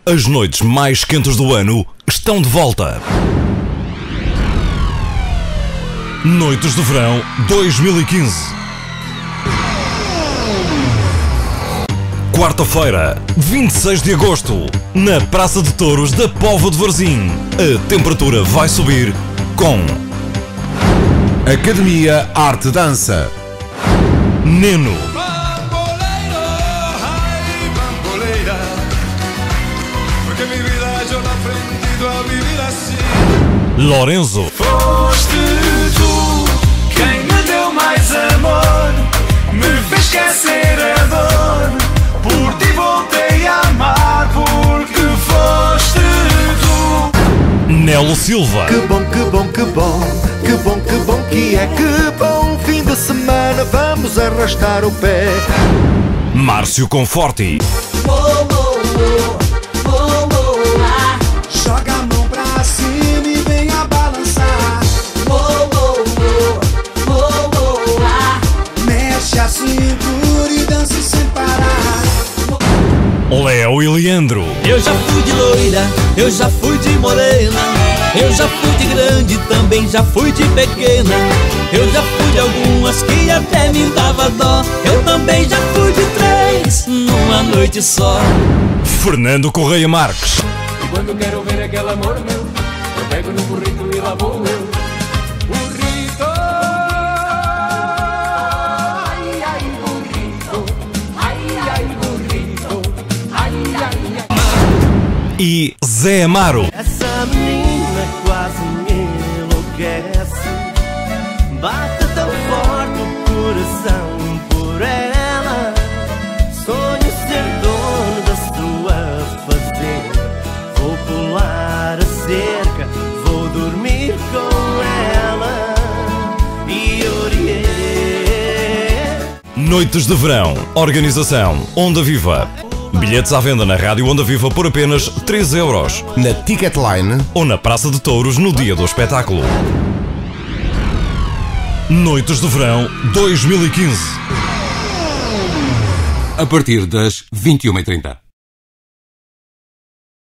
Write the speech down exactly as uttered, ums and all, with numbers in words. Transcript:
As noites mais quentes do ano estão de volta. Noites de Verão dois mil e quinze. Quarta-feira, vinte e seis de agosto, na Praça de Touros da Póvoa de Varzim. A temperatura vai subir com Academia Arte Dança, Neno, Bamboleiro, ai bamboleira, porque mi vida yo no he aprendido a vivir assim. Lorenzo, Foste tu quem me deu mais amor, me fez esquecer a dor, por ti voltei a amar, porque foste tu. Nelo Silva, Que bom, que bom, que bom, que bom, que bom que é, que bom fim de semana, vamos arrastar o pé. Márcio Conforti, Joga a mão pra cima e vem a balançar. Mexe a cintura e dança sem parar. Léo e Leandro, Eu já fui de loira, eu já fui de morena, eu já fui de grande, também já fui de pequena. Eu já fui de algumas que até me dava dó, eu também já fui de três numa noite só. Fernando Correia Marques, E quando quero ver aquele amor meu, eu pego no burrito e lá vou eu. Burrito, ai, ai, burrito, ai, ai, burrito, ai, ai, ai. e Zé Amaro. Essa menina quase me enlouquece, bate tão forte o coração por ela. Sonho ser dono da sua fazenda, vou pular a cerca, vou dormir com ela. E oriente. Noites de Verão. Organização Onda Viva. Bilhetes à venda na Rádio Onda Viva por apenas três euros. na Ticketline Ou na Praça de Touros no dia do espetáculo. Noites de Verão dois mil e quinze. A partir das vinte e uma e trinta.